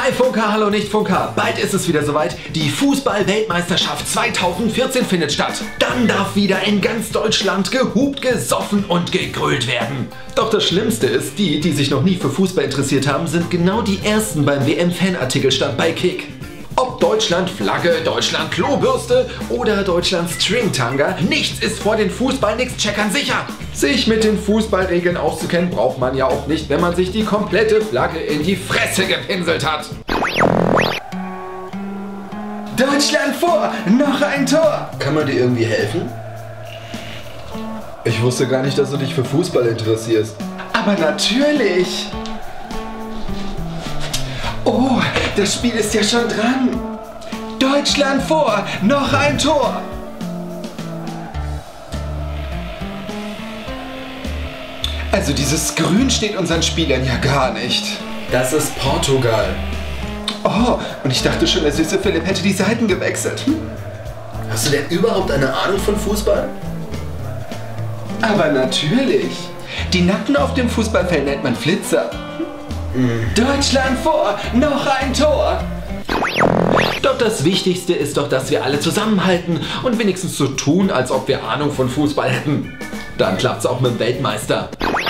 Hi Funker, hallo Nicht-Funker. Bald ist es wieder soweit. Die Fußball-Weltmeisterschaft 2014 findet statt. Dann darf wieder in ganz Deutschland gehupt, gesoffen und gegrölt werden. Doch das Schlimmste ist, die sich noch nie für Fußball interessiert haben, sind genau die ersten beim WM-Fanartikelstand bei Kick. Ob Deutschland Flagge, Deutschland Klobürste oder Deutschland Stringtanga, nichts ist vor den Fußball-Nix-Checkern sicher. Sich mit den Fußballregeln auszukennen braucht man ja auch nicht, wenn man sich die komplette Flagge in die Fresse gepinselt hat. Deutschland vor! Noch ein Tor! Kann man dir irgendwie helfen? Ich wusste gar nicht, dass du dich für Fußball interessierst. Aber natürlich! Oh, das Spiel ist ja schon dran. Deutschland vor! Noch ein Tor! Also dieses Grün steht unseren Spielern ja gar nicht. Das ist Portugal. Oh, und ich dachte schon, der süße Philipp hätte die Seiten gewechselt. Hast du denn überhaupt eine Ahnung von Fußball? Aber natürlich. Die Nacken auf dem Fußballfeld nennt man Flitzer. Deutschland vor! Noch ein Tor! Doch das Wichtigste ist doch, dass wir alle zusammenhalten und wenigstens so tun, als ob wir Ahnung von Fußball hätten. Dann klappt's auch mit dem Weltmeister.